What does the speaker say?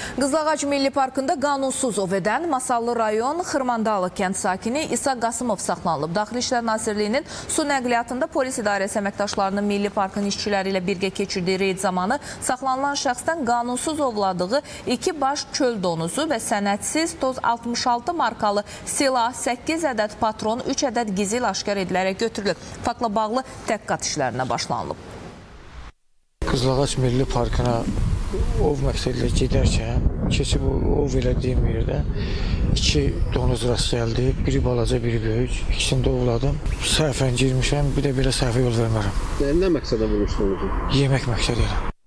Qızılağac Milli Parkında qanunsuz ov edən Masallı rayon Xırmandalı kənd sakini İsa Qasımov saxlanılıb. Daxili İşlər Nazirliyinin su nəqliyyatında polis idarəsi əməkdaşlarının Milli Parkın işçiləri ilə birgə keçirdiyi reyd zamanı saxlanılan şəxsdən qanunsuz ovladığı 2 baş çöl donuzu və sənədsiz toz 66 markalı silah, 8 ədəd patron, 3 ədəd gizil aşkar edilərək götürülüb. Faktla bağlı təhqiqat işlərinə başlanılıb. Qızılağac Milli Parkına ov məqsədilə gedərkən keçib ov elədiyim yerdə 2 donuz rast gəldi. Biri balaca, biri böyük. İkisini də ovladım. Səhvən girmişəm, bir də belə səhvə yol vermərəm. Nə məqsədə vurmuşsunuz? Yemək məqsədi ilə.